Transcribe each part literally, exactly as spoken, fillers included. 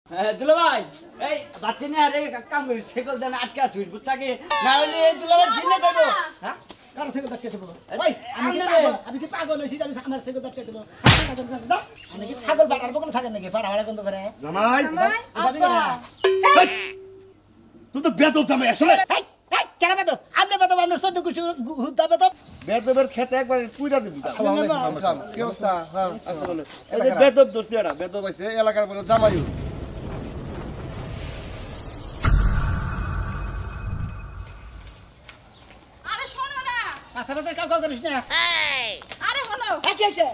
হ্যাঁ দুলাভাই এই বাচ্চা নিয়ে আরে কাম করি সাইকেল দেন আটকা তুই বুঝছা কি না হলে এই দুলাভাই ঝিলে দেবো হ্যাঁ কার সাইকেল ধাক্কা দেবো ভাই আমি কি আমি কি পাগল হইছি আমি আমার সাইকেল ধাক্কা দেবো আমি কি ছাগল বাটার বকল থাকে নাকি পাড়া ভাড়া কোন করে জামাই আব্বা তুই তো বেদব জামাই আসলে এই এই কেন বেদব আমনে বেদব আমনে সদ্য কিছু হুদা বেদব বেদবের খেতে একবার কুইরা দিবি আসসালামু আলাইকুম কি অবস্থা হ্যাঁ আসলে এই যে বেদব দর্শি এটা বেদব আছে এলাকার বলে জামাই আরে শোনো না পাশা পাশা কাউ কাউ করিস না আরে হলো এই কি হইছে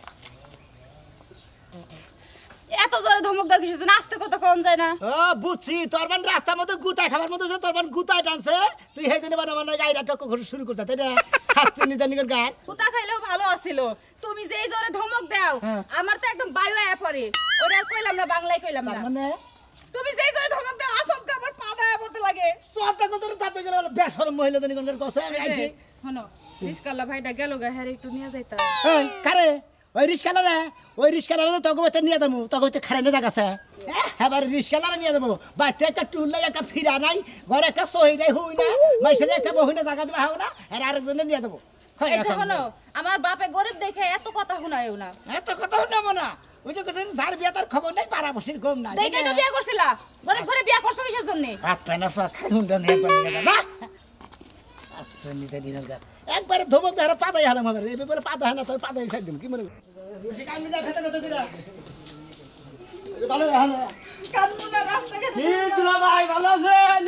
এত জোরে ধমক দাও কিছু না আস্তে কত কম যায় না ও বুঝছি তোর মান রাস্তার মধ্যে গুতায় খাবার মধ্যে তোর মান গুতায় টানছে তুই হেই দিনে বানা বানা গাইরা টক করে শুরু করতে তাই না হাতে নিতে নিগর গান কুতা খাইলেও ভালো আছিল তুমি যেই জোরে ধমক দাও আমার তো একদম বায়ু আয়া পড়ে ওটা আর কইলাম না বাংলায় কইলাম না মানে তুমি যেই জোরে ধমক দাও আসব আমার পা দায়া পড়তে লাগে সবটা কত তাতে গেল বেশরম মহিলা দিনে কোন কসে আমি আইছি শোনো রিস্কাল্লা ভাইটা গেল গা হ্যাঁ একটু নিয়ে যাইতা এই কারে ওই রিস্কালা রে ওই রিস্কালা রে তোকে বতে নিয়ে দেবো তোকে বতে খারে নিয়ে দেখাছে এবার রিস্কালা নিয়ে দেবো বাইতে একটা টুল একটা ফিরা নাই ঘরে একটা সহি নাই হুই না মাইসের একটা বহু না জায়গা দেওয়া হবে না আর আরেকজনে নিয়ে দেবো এই যে শোনো আমার বাপে গরিব দেখে এত কথা শোনায়ও না এত কথা শুনবো না ওই যে কিছু যার বিয়ে তার খবর নাই পাড়া বসির গম নাই দেখে তো বিয়া করছিলা গরিব ঘরে বিয়া করছো কিসের জন্য হাত পায় না সব খাই হুন্ডা নিয়ে একবার নিয়ে যা আচ্ছা নিতে নিয়ে গা একবারে ধমক ধরে পাতাই হালাম হবে এই বলে পাতা হয় না তোর পাতাই সাইড দিম কি মনে বেশি কাম না খেতে খেতে দিরা ভালো ভালো কানুনা রাস্তাঘাট কি দুলাভাই ভালো আছেন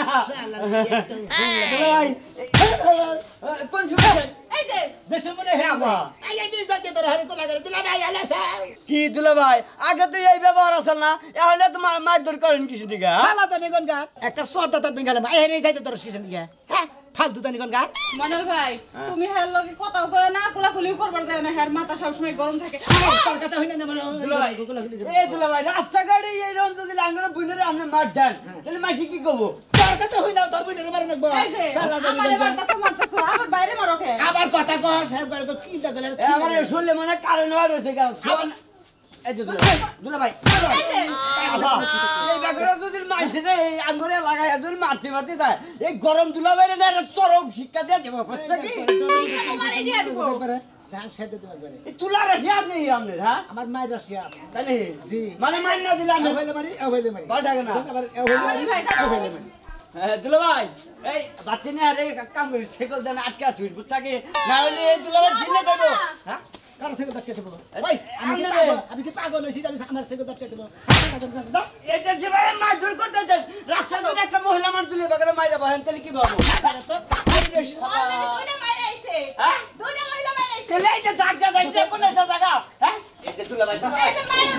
দুলাভাই কোন শুনেছেন এই যে দেশে মনে হে আবা আই আই দিস যাতে তোর হারে কোলা করে দিলা ভাই ভালো আছে কি দুলাভাই আগে তো এই ব্যবহার আছে না এহলে তোমার মারধর করেন কিছু দিকে ভালো তো নিগন গা একটা শর্ট তাত দিন আই হে যাইতে তোর কিসেন দিকে হ্যাঁ ফালতু তো নিগন গা মনোল ভাই তুমি হের লগে কথা কয় না কোলাকুলি করবার যায় না হের মাথা সব সময় গরম থাকে তোর কথা হইনা না মানে দুলাভাই এই দুলাভাই রাস্তাঘাটে এই রকম যদি লাঙ্গরে বুইনারে আপনি মার দেন তাহলে মাটি কি করবো তোর কথা হইনা তোর বুইনারে মারে নাকবো এই যে আমারে মারতাছো মারতাছো আবার বাইরে মারো কে আবার কথা কস একবার তো কি লাগলে আমার শুনলে মনে কারণ হয়ে রয়েছে কারণ শোন এই যে দুলাভাই দুলাভাই এই যে এই বাগরে যদি মাইছে রে এই আঙ্গুরে লাগায় যদি মারতে মারতে যায় এই গরম দুলাভাই রে না চরম শিক্ষা দিয়ে দেবো বুঝছো কি এখানে মারি দিয়ে দিব পারে জান সেতে দিতে পারে এই তুলা রাশি আপনি আপনার হ্যাঁ আমার মায়ের রাশিয়া তাহলে জি মানে মার না দিলে আমি ওইলে মারি ওইলে মারি ভালো থাকে না আবার ওইলে মারি ওইলে মারি হ্যাঁ দুলাভাই এই বাচ্চা নিয়ে আরে কাম করি সাইকেল দেন আটকা তুই বুঝছা কি না হলে এই দুলাভাই ঝিলে দেবো হ্যাঁ কার সাইকেল ধাক্কা দেবো ভাই আমি কি পাগল আমি কি পাগল হইছি আমি আমার সাইকেল ধাক্কা দেবো এই যে যেভাবে মারধর করতেছেন রাস্তায় যদি একটা মহিলা মার তুলে বাগরে মাইরা বহেন তাহলে কি ভাবো অলরেডি দুইটা মাইরা আইছে হ্যাঁ দুইটা মহিলা মাইরা আইছে তাহলে এই যে জায়গা জায়গা কোন একটা জায়গা হ্যাঁ এই যে দুলাভাই এই যে মাইরা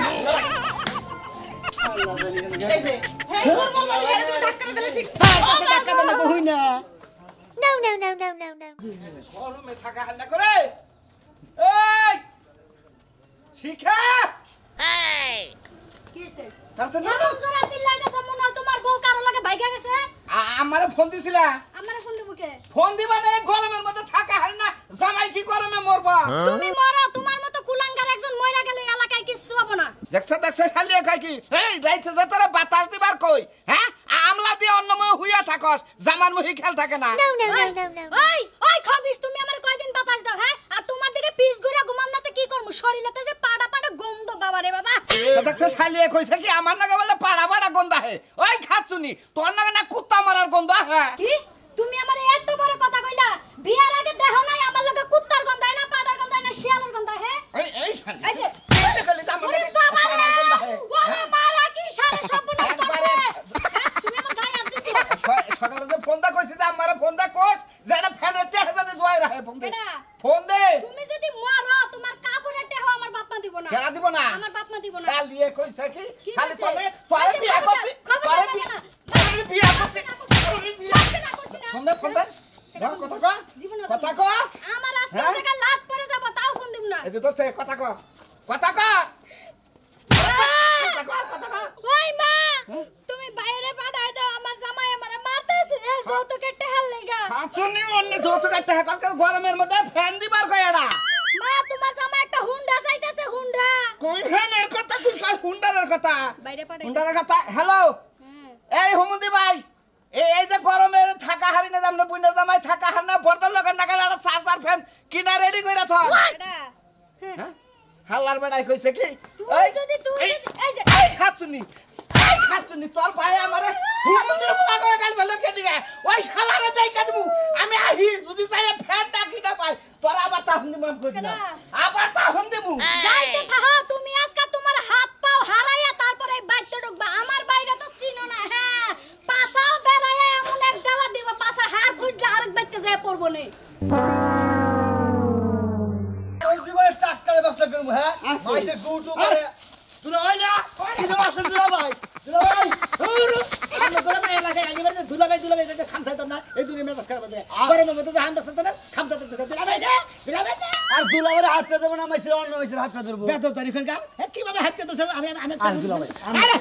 এই যে হ্যাঁ তোর বলবো হেরে তুমি ধাক্কা দিলে ঠিক কাছে ধাক্কা দেন বহুই না No, no, no, no, no, no. গরমে থাকা হান্না করে এই শিখা Hey! তাড়াতাড়ি এমন জোরে চিল্লাইতেছ মনে হয় তোমার বউ কারো লাগে ভাইগা গেছে আমারে ফোন দিছিলা আমারে ফোন দেবো কে ফোন দিবা না গরমের মধ্যে থাকা হান্না জামাই কি গরমে মরবা তুমি মরো তোমার মতো কুলাঙ্গার একজন মইরা গেলে এলাকায় কিছু হবে না দেখছ দেখছ শালিয়া কয় কি এই যাইতে যে তোরা বাতাস দিবার কই হ্যাঁ আমলা দিয়ে অন্যময় হুইয়া থাকস জামান মুহি খেল থাকে না No, no, no, no, no. ওই ওই খবিস তুমি আমারে কয়দিন বাতাস দাও হ্যাঁ আর তোমার দিকে পিস ঘুরে ঘুমাম নাতে কি করমু শরীরেতে যে পাড়া পাড়া গন্ধ বাবা রে বাবা দেখছ শালিয়া কইছে কি আমার নাগে বলে পাড়া পাড়া গন্ধ আহে ওই খাচ্ছুনি তোর নাগে না কুত্তা মারার গন্ধ আহে কি তুমি আমারে এত বড় কথা কইলা বিয়ার আগে দেখো নাই আমার লগে কুত্তার গন্ধ হয় না পাড়ার গন্ধ হয় না শিয়ালের গন্ধ হয় এই এই শালিয়া এই যে এই খালি তো আমার ওরে নাগে বাবা রে পাড়ার গন্ধ আহে ওরে মারা কি সারে সব নষ্ট করে হ্যাঁ তুমি আমার গায়ে হাত দিছো সকালে যে ফোন দা কইছি যে আমারে ফোন দা কোচ যেটা ফ্যানের তে জানে জয় রাখে ফোন দে কেডা ফোন দে তুমি যদি মরো তোমার কাপড়ের টেহ আমার বাপ মা দিব না কেনা দিব না আমার বাপ মা দিব না শালিয়া কইছে কি কি শালি কইছে? তলে তোরে এই যে বিয়া খবর করছি খবর তোরে দেবে বিয়া না। তোরে বিয়া করছি তোরে বিয়া করতে না করছি না। ফোন দে ফোন দে দাও কথা কো জীবনে কথা কো আমার আজকে হ্যাঁ? জায়গা লাশ পড়ে যাব তাও ফোন দিব না এই যে তোর কথা কো কথা কো কথা কো কথা কো ওই মা তুমি বাইরে পাঠাই দাও আমার জামাই আমারে মারতেছে এ যৌতুকের টেহাল লাগা খাচ্ছুনি অন্য যৌতুক একটা হেকল গরমের মধ্যে ফ্যান দিবার কয় এডা মা তোমার জামাই একটা হুন্ডা চাইতেছে হুন্ডা কই ফ্যানের কথা কুসকার হুন্ডারের কথা বাইরে পাঠাই হুন্ডারের কথা হ্যালো এই হুমুদি ভাই এই এই যে গরমে থাকা হারি না আমরা বুইনা জামাই থাকা হার না বর্দার লগের নাগাল একটা চার্জার ফ্যান কিনা রেডি কইরা থ এটা হ্যাঁ হাল্লার বেড়াই কইছে কি তুই যদি তুই এই যদি- এই যে এই খাচ্ছুনি এই খাচ্ছুনি তোর ভাই আমারে হুমুদির বুলা করে গাল ফেলে কে দিকে ওই শালারে যাই কাটবো আমি আহি যদি চাই ফ্যান না কিনা পাই তোর আবার তা হুন্দি মাম কই দিনা আবার তা হুন্দি মু যাইতে থাকো তুমি আজকে তোমার হাত পাও হারাইয়া তারপরে এই বাইতে ঢুকবা আমার বাইরে তো চিনো না হ্যাঁ পাছাও বেরাইয়া এমন এক দেওয়া দিব পাছা হার খুঁজলে আরেক বাইতে যায় পড়বো নে ওই জীবনে টাক্কারে ব্যবসা করবো হ্যাঁ মাইসে গুটু করে তুই হয় না তুই আসে দুলা ভাই দুলা ভাই আমরা গরমে এলাকায় একেবারে যে ধুলাবাই ধুলাবাই যে খামছাই তো না এই দুনি মেজাজ খারাপ হয়ে যায় গরমের মধ্যে যে হান বসতে না খামছাই তো ধুলাবাই না ধুলাবাই না আর দুলা ভাই হাতটা দেবো না মাইসে অন্য মাইসে হাতটা ধরবো বেদব তারিখের গান এ কিভাবে হাতকে ধরছে আমি আমি আর দুলাভাই, আরে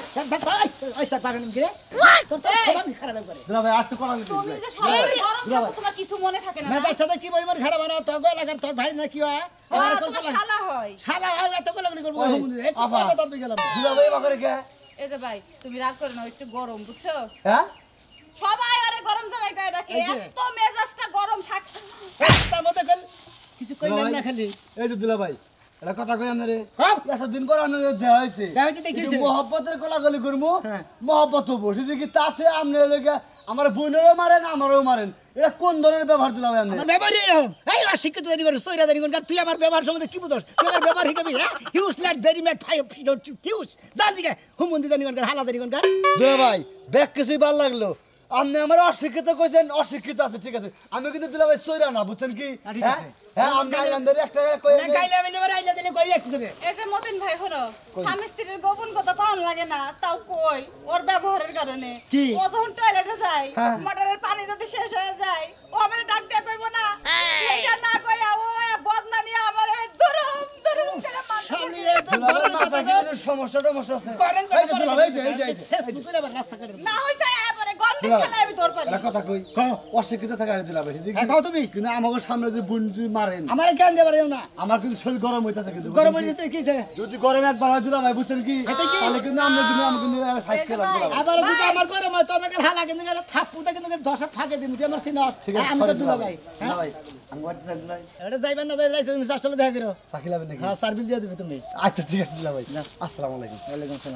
ওই তার পাগল গিরে তোর তো সব খারাপ করে দুলা ভাই আটটু করা তুমি যে সবাই গরম থাকো তোমার কিছু মনে থাকে না মেজাজ সাথে কি পরিমাণ খারাপ হয় না তোর গো লাগার তোর ভাই না কি হয় আমার হ্যাঁ, কোন তোমার শালা হয় শালা হয় তো লাগলি করব ওই, হুমুদি একটু আবা। সাথে তো গেলাম দুলা ভাই বাকরে কে এই যে ভাই তুমি রাগ করে না একটু গরম বুঝছো হ্যাঁ সবাই আরে গরম জামাই গায়ে ডাকে এই যে। এত মেজাজটা গরম থাকে তার মধ্যে গেল কিছু কইলাম না খালি এই যে দুলা ভাই এটা কথা কই আমনে রে কও। এতদিন পর আমনে দেয়া হইছে দেয়া হইছে দেখিছে। মোহব্বতের কলাকলি করমু হ্যাঁ। মোহব্বত হবো যদি কি তাতে আমনে লাগা আমার বোনেরও মারেন আমারও মারেন এটা কোন ধরনের ব্যবহার দুলা ভাই আমনে আমার ব্যবহার এরকম এই অশিক্ষিত তৈরি করে সৈরা তৈরি করে তুই আমার ব্যবহার সম্বন্ধে কি বুঝোস তুই আমার ব্যবহার শিখাবি হ্যাঁ হিউজ লাইট ভেরি ম্যাট ফাইভ হিউজ জান দিকে হুমুন্দি জানি কোন হালা তৈরি কোন দুলা ভাই ব্যাগ কিছুই ভাল লাগলো আপনি আমার অশিক্ষিত কইছেন অশিক্ষিত আছে ঠিক আছে আমি কিন্তু দুলা ভাই সইরা না বুঝছেন কি আ, ঠিক হ্যাঁ আছে। হ্যাঁ আমি আইলান্দারে একটা কই গাইলে আমি নেবার আইলা দিলে কই একটু রে এই যে মতিন ভাই হলো স্বামী স্ত্রীর গোপন কথা পাওয়ান লাগে না তাও কই ওর ব্যবহারের কারণে কি? ও যখন টয়লেটে যায় হ্যাঁ। মোটরের পানি যদি শেষ হয়ে যায় ও আমারে ডাক দিয়ে কইবো না এইটা না কইয়া ও বদনা নিয়ে আমারে দরম দরম করে শালি মারবে এত দুলা ভাই বড় মাথা কথা কি সমস্যা টমস্যা আছে করেন এই যে দুলা ভাই এই যে এই যে, এই যে শেষ করে আবার রাস্তা করে না হই যায় এবারে গন্ধি দুলা ভাই, খেলে আমি ধর পারি একটা কথা কই কও। অশিক্ষিত থাকা আর দিলা ভাই হ্যাঁ কও তুমি কিন্তু আমাকে সামনে যদি বুন যদি মারেন আমার জ্ঞান দেবার না আমার কিন্তু শরীর গরম হইতা থাকে কিন্তু গরম হয়ে যেতে কি আছে? যদি গরম একবার হয় দুলা ভাই বুঝছেন কি এতে কি? তাহলে কিন্তু আমরা কিন্তু আমাকে কিন্তু সাইজ এই যে খেলা ভাই, আবার যদি আমার গরম হয় তোর নাকি হালা কিন্তু গেলে থাপ্পুটা কিন্তু দশা ফাঁকে দিবি তুই আমার সিনাস ঠিক আছে আমি তো sorry দুলা দুলা ভাই ভাই দুলা ভাই আমি বাড়িতে থাকি ভাই এটা যাইবেন না যাইলে তুমি চাষটা দেখা করো সাকিলাবেন নাকি হ্যাঁ সার্ভিস দিয়ে দিবে তুমি আচ্ছা ঠিক আছে দুলা ভাই আসসালামু আলাইকুম ওয়ালাইকুম সালাম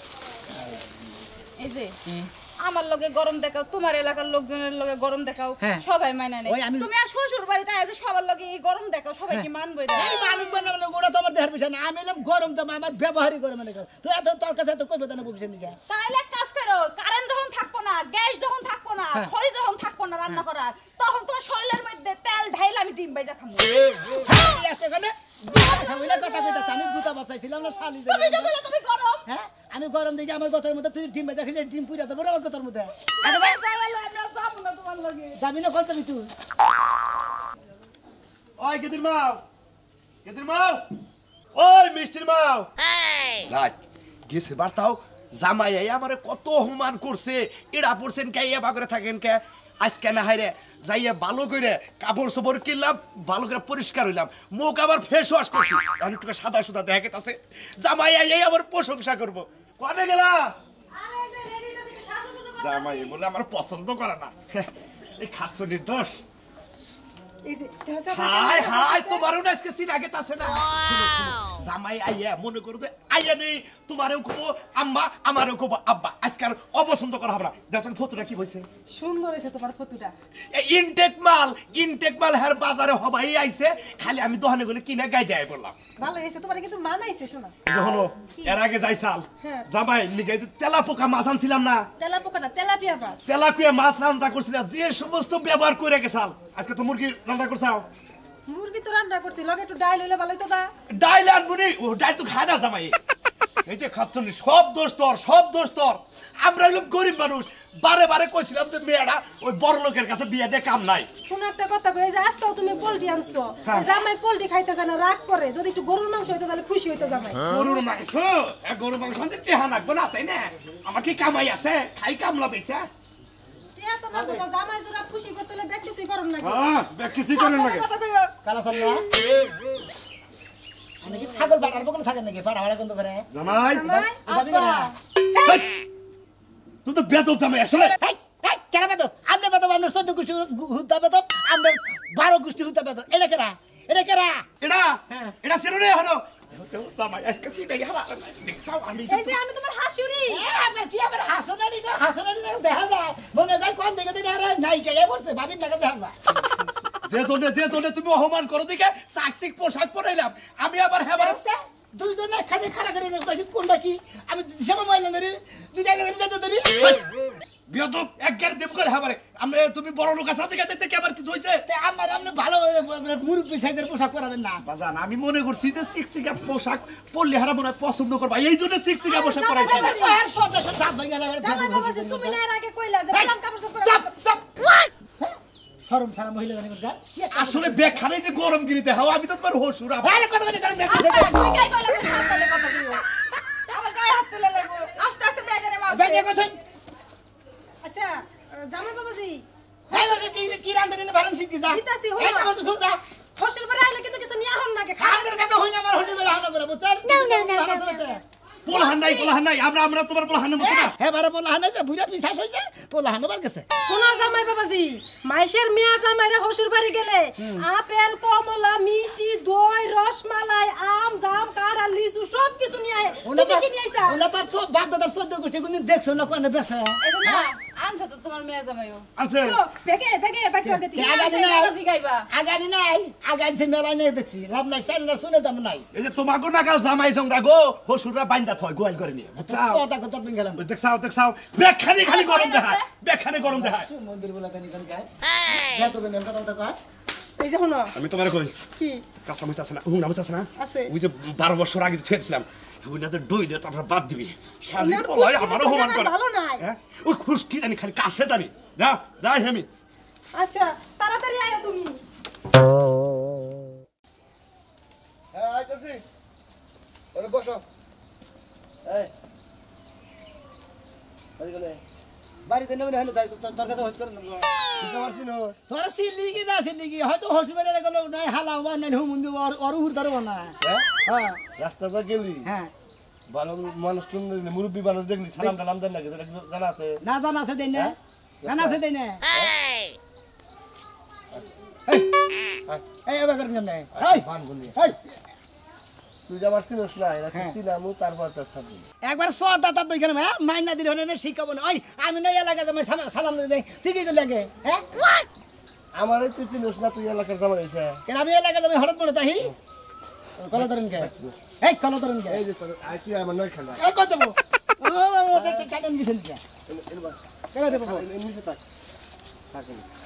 এই যে আমার লগে গরম দেখাও তোমার এলাকার লোকজনের লগে গরম দেখাও হ্যাঁ। সবাই মাইনা নেয় ওই আমি- তুমি আর শ্বশুর বাড়িতে আজ সবার লগে এই গরম দেখাও সবাই কি মানবে এটা এই মালিক বানাবো ওটা তো আমার দেহের বিষয় না আমি এলাম গরম জামা আমার ব্যবহারই গরম মানে তুই এত তোর কাছে এত কইবে না বুঝছেন দিকে তাহলে এক কাজ করো কারেন্ট যখন থাকবো না গ্যাস যখন থাকবো না হ্যাঁ। খড়ি যখন থাকবো না রান্না করার তখন তোমার শরীরের মধ্যে তেল ঢাইলে আমি ডিম বাইজা খাবো আমি গুতা বাঁচাইছিলাম না শালি তুমি যে বলে তুমি গরম হ্যাঁ আমি গরম দিকে আমার গতের মধ্যে তুই ডিম বেঁধে খেলে ডিম পুরা দেবো আমার গতের মধ্যে আমরা জ্বালালে আমরা যাবো না তোমার লগে যাবি না কত তুই ওই গেদির মাও গেদির মাও ওই মিষ্টির মাও যাক গেছে বার্তাও জামাই আই আমারে কত অপমান করছে এড়া পড়ছেন কে ইয়া বাগরে থাকেন কে আজকে না হাইরে যাইয়া ভালো করে কাপড় চোপড় কিনলাম ভালো করে পরিষ্কার হইলাম মুখ আবার ফেস ওয়াশ করছি এখন একটু সাদা সুদা দেখা গেছে জামাই আই আই আমার প্রশংসা করব কনে গেলা আরে যে রেডি আছে সাজুগুজু করতে জামাই বলে আমার পছন্দ করে না এই খাচ্ছ নির্দোষ এই যে দেহসা হাই হাই তোমারও না আজকে সিন আগে তাছে না জামাই আইয়া মনে করো যে আইয়া নেই তোমারও কবো আম্মা আমারও কবো আব্বা আজকে আর অপছন্দ করা হবে না দেখুন ফটোটা কি বলছে সুন্দর হয়েছে তোমার ফটোটা ইনটেক মাল ইনটেক মাল হের বাজারে হবাই আইছে খালি আমি দোকানে গেলে কিনে গাই দেয় বললাম ভালো হয়েছে তোমার কিন্তু মানাইছে শোনা যখন এর আগে যাইছাল হ্যাঁ। জামাই লিগে যে তেলা পোকা মাছ আনছিলাম না তেলাপোকা না তেলাপিয়া মাছ তেলাকুয়া মাছ রান্না করছিল যে সমস্ত ব্যবহার করে গেছাল আজকে তো মুরগি রান্না করছাও মুরগি তো রান্না করছি লগে একটু ডাইল হইলে ভালোই তো না ডাইল আনবুনি ও ডাইল তো খায় না জামাই এই যে খাচ্ছনি সব দোষ তোর সব দোষ তোর আমরা হলাম গরিব মানুষ বারে বারে কইছিলাম যে মেয়েরা ওই বড় লোকের কাছে বিয়ে দিয়ে কাম নাই শোনো একটা কথা কই যে আজকাল তুমি পোল্ট্রি আনছো হ্যাঁ। জামাই পোল্ট্রি খাইতে জানা রাগ করে যদি একটু গরুর মাংস হইতো তাহলে খুশি হইতো জামাই গরুর মাংস এ গরুর মাংস আনতে টেহা লাগবে না তাই না আমার কি কামাই আছে খাই কামলা বেছে টিয়া তো না তো জামাই জোড়া খুশি করতে হলে বেশ কিছুই করন নাকি হ্যাঁ কিছুই করেন লাগে কথা কইও কালা সামনা জামাই বলে আমার পছন্দ করে না এই যে রেডি আছে সাজুগুজু করতে আমি কি ছাগল বাটার বকন থাকে নাকি পাড়া ভাড়া কোন করে জামাই জামাই যাবি না হেই, তুই তো বেদব জামাই আসলে এই এই কেন বেদ আমনে বেদ আমনে চোদ্দ গোষ্ঠী হুদা বেদ আমনে বারো গোষ্ঠী হুদা বেদ এটা কেরা এটা কেরা এটা হ্যাঁ। এটা সেরনে হলো জামাই আজকে চিনে গেলা দেখছাও আমি এই যে আমি তোমার হাসুরি আপনার কি আবার হাসনালি না হাসনালি না দেখা যায় মনে যায় কোন দিকে দিকে আরে নাই কে পড়ছে ভাবির টাকা দেখা যায় যে জন্য যে জন্য তুমি অপমান করো দিকে সাকসিক পোশাক পরাইলাম আমি আবার হেবার দুইজনে খালি খাড়া করে নিয়ে কইছি কোনটা কি আমি সেবা মাইলা ধরে দুই জায়গা ধরে যেতে ধরি বেদব এক গার দেব করে হেবারে আমি তুমি বড় লোক আছে দিকে দেখতে কি আবার কিছু হইছে তে আমার আপনি ভালো মুরব্বী সাইজের পোশাক পরাবেন না বাজান আমি মনে করছি যে সিক্সিকা পোশাক পরলে হারা মনে হয় পছন্দ করবা এই জন্য সিক্সিকা পোশাক পরাইছি শহর সব দেখে দাঁত ভেঙে যাবে জামাই বাবাজি তুমি না এর আগে কইলা যে এই, বাজান কাপড় চোপড় চাপ চাপ শরম ছাড়া মহিলা জানি কোনটা আসলে ব্যাগ খানে যে গরম গিরিতে হাও আমি তো তোমার হসুর আরে কত কথা করে আবার তুই কাই কইলা যে হাত তুলে কথা দিও আবার গায়ে হাত তুলে লাগবো আস্তে আস্তে ব্যাগেরে মারছে বেগে কথা আচ্ছা জামাই বাবাজি এই যে কি কি রান্ধনি না ভারণ শিখি যা দিতাছি, হলো। এই আমার তো খুব যা হোস্টেল পরে আইলে কিন্তু কিছু নিয়া হন নাকে খানের কাছে হইনা আমার হোটেল বেলা হানা করে বুঝছেন No, no, no, no, no. পোলাহান নাই পোলাহান নাই আমরা আমরা তোমার পোলাহানের মতো না হ্যাঁ বারে পোলা হানা যে বুড়া পিছাস হইছে পোলা হানাবার গেছে শোনো জামাই বাবাজি মাইশের মেয়ার জামাইরা হসুর বাড়ি গেলে আপেল কমলা মিষ্টি দই রসমালাই আম জাম কাঁঠাল লিচু সব কিছু নিয়ে আয় ওনা তুমি তো কি নিয়ে আইছা ওনা তো সব বাপ দাদার চোদ্দ গোষ্ঠী কোন দেখছো না কোন বেছে এই যে না আনছে তো তোমার মেয়ের জামাইও আছে বেগে বেগে বাকি আগে দিই আগানি নাই কাজী গাইবা আগানি নাই আগানি যে মেলা নেই দেখছি লাভ নাই সাইনার শুনে দাম নাই এই যে তোমাকে নাকাল জামাই জংরা গো হসুররা বাইন্দা থয় গোয়াল করে নিয়ে বুঝছাও ছটা কথা তুমি গেলাম দেখছাও দেখছাও ব্যাগ খানে খালি গরম দেখায় ব্যাগ খানে গরম দেখায় মন্দির বলা জানি কোন গায় যা তো বেন কথা কথা কয় এই যে শোনো আমি তোমার কই কি কাঁচা মাছ আছে না হুম নামাজ আছে না আছে। ওই যে বারো বছর আগে ছেড়েছিলাম ওই না তো ডইলে তারপর বাদ দিবি শালি ওনার বলাই খুশকি আমারও আছে, হোমান করে ভালো নাই। হ্যাঁ ওই খুশকি জানি খালি কাছে জানি যা যাই আমি আচ্ছা তাড়াতাড়ি আয় তুমি হ্যাঁ আইতাছি ওরে বসো এই বাড়ি গেলে বাড়িতে নেবে না তাই তোর কাছে হোস করে নেব বুঝতে পারছি না তোর সিলি কি না সিলি কি হয়তো হসপিটালে গেল নাই হালা হওয়া নাই হুম মুন্দি আর আর উহুর ধরব না হ্যাঁ হ্যাঁ রাস্তাটা গেলি হ্যাঁ ভালো মানুষ টুন মুরব্বী মানুষ দেখলি সালাম টালাম দেন নাকি তোরা কি জানা আছে না জানা আছে দেই না জানা আছে দেই না এই এবার করবেন না এই বান বলি এই তুই যে আমার চিনস না এরা হ্যাঁ। চিনামু তারপর তার সাথে একবার সরটা তার দই গেলাম হ্যাঁ মাইনা দিলে হলে শিখাবো না ওই আমি না এলাকা জামাই সালাম দিই ঠিক কি লাগে হ্যাঁ আমারই তুই চিনস না তুই এলাকার জামাই হইছে কেন আমি এলাকা জামাই হঠাৎ করে তাই কলা ধরেন কে এই কলা ধরেন কে এই যে তোর আই তুই আমার নয় খেলা এই কত দেবো ও কাটেন বিছেন কে কেন দেবো নিচে থাক থাক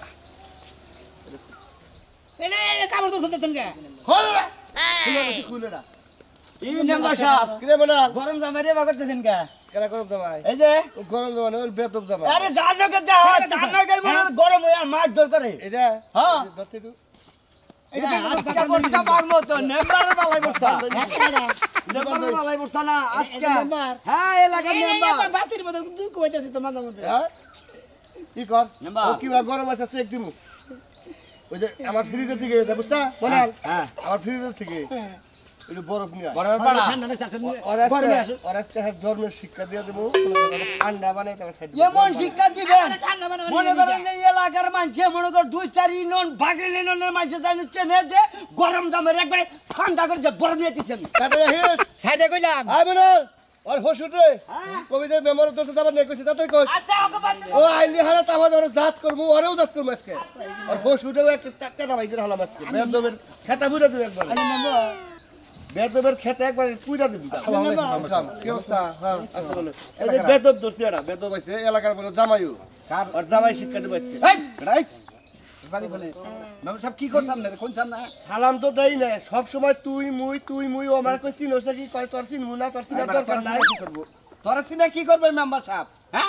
এলে কামড় তো খুলতেছেন কে খুলে না খুলে না ই নাম্বার সাহেব কিরে বলা গরম জামাই রে বাগরতেছেন কা কেনা করব জামাই এই যে ও গরম জামাই ওর বেতব জামাই আরে জানো কে দা জানো কে মনে গরম হইয়া মার দর করে এটা হ্যাঁ। দশ একটু আজকে বর্ষা পাগমো তো নেম্বার বালাই বর্ষা নেম্বার বালাই বর্ষা না আজকে এটা নেম্বার? হ্যাঁ এলাকার নেম্বার বাতির মধ্যে দুঃখ হইতেছে তো মাঝে মধ্যে হ্যাঁ কি কর ও কি বা গরম আছে চেক দিমু ওই যে আমার ফ্রিজের থেকে বুঝছা বলাল হ্যাঁ আমার ফ্রিজের থেকে ওই যে বরফ নিয়ে আয়। বড় পাড়া ঠান্ডা না চাচ্ছেন ওর গরমে আজকে আসো ওর আজকে হ্যাঁ ধর্মের শিক্ষা দিয়ে দেবো কোনো কথা না, ঠান্ডা বানাই তাকে সাইড এমন শিক্ষা দিবেন ঠান্ডা মানে মনে করেন যে এলাকার মানুষ মনে কর দুই চার ইউনিয়ন বাগের ইউনিয়নের মানুষ জানে চেনে যে গরম জামের একবারে ঠান্ডা করে যে বরফ নিয়ে দিচ্ছেন তাতে হিস সাইডে কইলাম আই বনাল ওর হসুট রে কবিদের মেমোরি দোষ যাবার নেই কইছে তাতে কই আচ্ছা ওকে বাদ ও আইলি হারা তাবা ধরে জাত করমু ওরেও জাত করমু আজকে আর হসুটে একটা টাকা না ভাই করে হালাম আজকে বেদবের খেতা বুড়া দিবে একবার বেদবের খেতে একবার পুইরা দিবি কি অবস্থা হ্যাঁ আচ্ছা বলে এই যে বেদব দোষ এটা বেদব আছে এলাকার বলে জামাইও আর জামাই শিক্ষা দিবে আজকে রাইট বাড়ি বলে ম্যাম সাহেব কি করছাম না কোন চান না সালাম তো দেই না সব সময় তুই মুই তুই মুই ও আমার কই চিনোস নাকি কয় তোর চিনমু না তোর চিনার দরকার নাই কি করব তোরা সিনে কি করবে মেম্বার সাহেব হ্যাঁ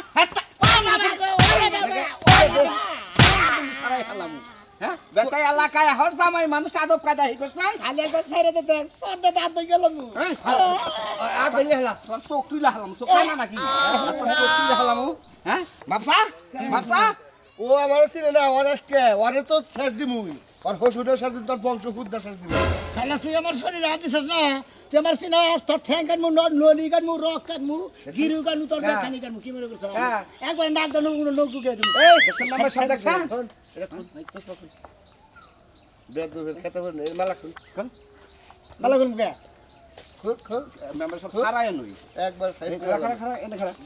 সারাই হালাম হ্যাঁ বেটা এলাকায় হর জামাই মানুষ আদব কায়দা হিকস নাই খালি একবার সাইডে দে সরটা দাঁত দই গেলাম আ কই হেলা তোর চোখ তুইলা হালাম চোখ না নাকি তোর চোখ তুইলা হালাম হ্যাঁ বাপসা বাপসা ও আমার চিনে না ওর আজকে ওরে তো শেষ দিমুই আর হসুরের সাথে তোর বংশ খুদ্দা শেষ দিমু শালা তুই আমার শরীরে হাত দিছিস না তুই আমার সিনাস তোর ঠ্যাং কাটমু নলি কাটমু রক কাটমু গিরু কাটমু তোর বেখানি কাটমু কি মনে করছ একবার নাক দানো লোক ঢুকে দিমু এই দেখছেন নাম্বার সাত দেখছেন এটা কোন তো সব বেদ দু খেতে বল এই মালা কোন কোন ভালো করুন কে খুব খুব নাম্বার সব সারায় নই একবার খাই খারা খারা খারা এনে খারা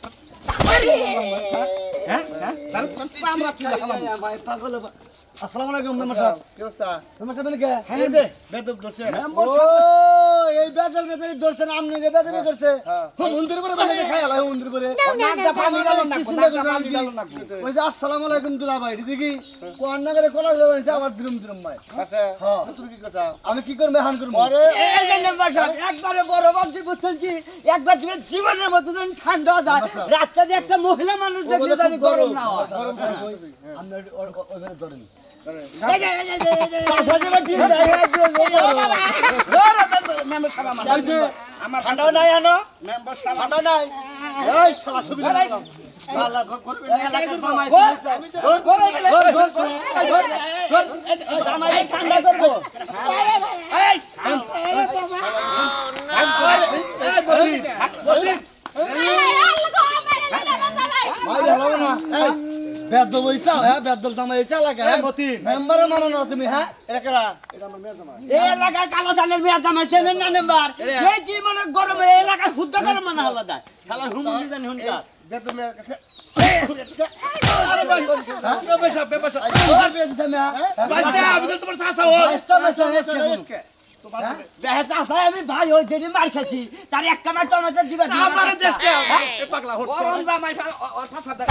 হ্যাঁ হ্যাঁ তার কোন আমরা কি দেখালাম ভাই পাগল আসসালামু আলাইকুম মেম্বার সাহেব কি অবস্থা মেম্বার সাহেব কে হ্যাঁ দে বেদ ধরছে ও এই বেদর বেদর ধরছে আমনে কে বেদর ধরছে মন্দির করে বেদর খাই আলা মন্দির করে নাক দা পানি গেল না নাক দা পানি গেল না ওই যে আসসালামু আলাইকুম দুলা ভাই দেখি কোন নগরে কোলা হইছে আমার দিরুম দিরুম ভাই আচ্ছা তুমি কি করছ আমি কি করব হান করব আরে এই যে মেম্বার সাহেব একবারে বড় বাজি বুঝছেন কি একবার তুমি জীবনের মতো যখন ঠান্ডা যায় রাস্তা দিয়ে একটা মহিলা মানুষ দেখলে জানি গরম না হয় গরম আমরা ওইখানে ধরেন এই যে এই যে এই যে পাঁচা যাবে ঠিক আছে মেম্বার সাহেব আমার এই যে আমার ঠান্ডা নাই আনো মেম্বার সাহেব ঠান্ডা নাই এই শালা সুবিধা নাই আল্লাহ করবে এলাকা জামাই ধর করে দিলে ধর ধর ধর জামাই ঠান্ডা করব এই এই বসি বসি ভাই হলো না এই বেদ বইছা হ্যাঁ বেদ জামাই এসে লাগা হ্যাঁ মতি মেম্বার মানো না তুমি হ্যাঁ এটা কেডা এই এলাকার কালো জানের মেয়ার জামাই চেনেন না মেম্বার এই কি মানে গরমে এই এলাকার শুদ্ধ গরম মানে হলো দা শালা হুমুন্দি জানি হুনকা বেদ তুমি আরে ভাই বেবসা বেবসা আর বেদ জামা বাস্তা আমি তো তোমার সাসা ও রাস্তা রাস্তা বেহেস আসায় আমি ভাই ওই যেটি মার খাচ্ছি তার এক কামার তো আমাদের দিবা আমারে দেশকে এ পাগলা হট গরম জামাই অর্থাৎ সাদা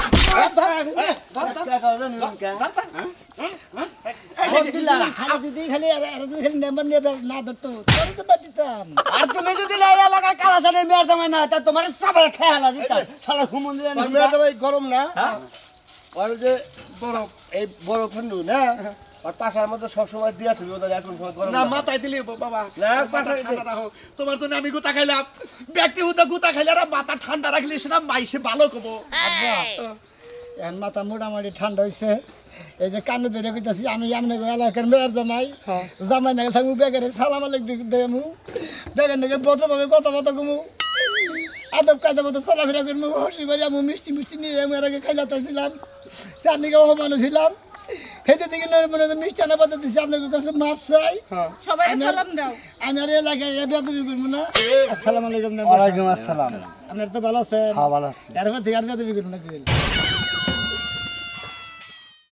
খালি যদি খালি আর যদি খালি নাম্বার নিয়ে না ধরতো তোর তো বাটিতাম আর তুমি যদি লাই এলাকার কালা জানের মেয়ার জামাই না তা তোমার সবাই খেয়ালা দিতা শালা হুমুন্দি জানি মেয়েটা ভাই গরম না আর যে বরফ এই বরফ ঠান্ডু না আর পাখার মধ্যে সবসময় দিয়া তুমি ওদের এখন সময় গরম না মাথায় দিলি বাবা না পাখায় ঠান্ডা রাখো তোমার জন্য আমি গুতা খাইলাম ব্যক্তি হুদা গুতা খাইলে আর মাথা ঠান্ডা রাখলে সেটা মাইসে ভালো কবো এখন মাথা মোটামুটি ঠান্ডা হয়েছে এই যে কানে ধরে কইতাছি আমি এমনি করে এলাকার মেয়ের জামাই জামাই নাকি থাকবো বেগারে সালাম আলাইক দেমু বেগার নাকি ভদ্রভাবে কথা কথা কমু আদব কায়দা মতো চলাফেরা করবো হসি করে আমি মিষ্টি মিষ্টি নিয়ে আমি এর আগে খাইলাতেছিলাম চার নিকে অপমানও ছিলাম হেঁটে থেকে মনে হয় মিষ্টি আনা পাতা দিচ্ছি আপনার কাছে মাপ চাই সবাই সালাম দাও আমি আর এলাকায় বেদবি করবো না আসসালামু আলাইকুম ওয়ালাইকুম আসসালাম আপনার তো ভালো আছেন হ্যাঁ ভালো আছি এরপর থেকে আর বেদবি করবো না